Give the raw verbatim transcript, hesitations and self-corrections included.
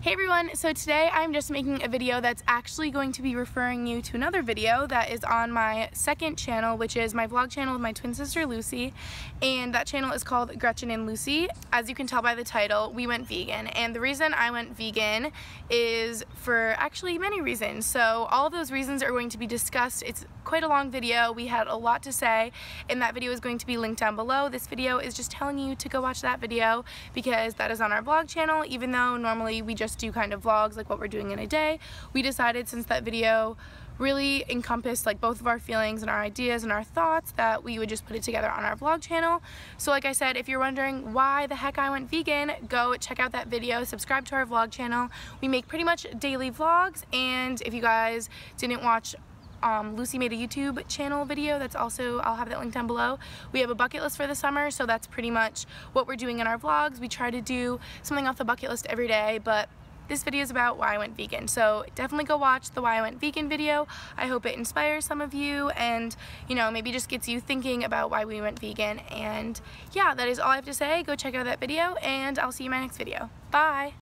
Hey everyone, so today I'm just making a video that's actually going to be referring you to another video that is on my second channel, which is my vlog channel with my twin sister Lucy, and that channel is called Gretchen and Lucy. As you can tell by the title, we went vegan, and the reason I went vegan is for actually many reasons. So all of those reasons are going to be discussed. It's quite a long video. We had a lot to say, and that video is going to be linked down below. This video is just telling you to go watch that video because that is on our vlog channel, even though normally we just do kind of vlogs like what we're doing in a day. We decided, since that video really encompassed like both of our feelings and our ideas and our thoughts, that we would just put it together on our vlog channel. So like I said, if you're wondering why the heck I went vegan, go check out that video, subscribe to our vlog channel. We make pretty much daily vlogs, and if you guys didn't watch Um, Lucy made a YouTube channel video that's also, I'll have that link down below. We have a bucket list for the summer, so that's pretty much what we're doing in our vlogs. We try to do something off the bucket list every day, but this video is about why I went vegan. So definitely go watch the why I went vegan video. I hope it inspires some of you and, you know, maybe just gets you thinking about why we went vegan. And yeah, that is all I have to say. Go check out that video, and I'll see you in my next video. Bye!